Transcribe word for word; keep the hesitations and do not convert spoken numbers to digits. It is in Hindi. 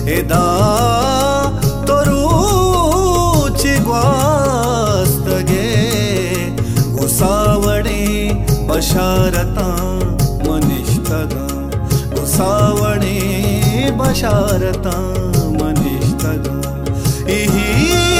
एदा तोरूची ग्वास्त गे घुसावणे बशारता मनिष्ठगा घुसावणे बशारता मनिष्ठगा इही